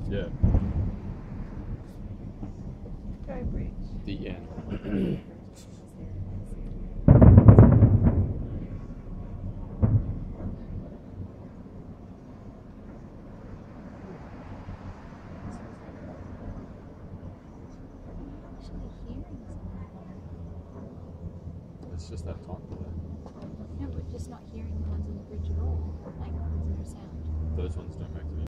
Yeah. Go bridge. The end. Actually hearing something. It's just that time delay. No, we're just not hearing the ones on the bridge at all. Like, there's no sound. Those ones don't make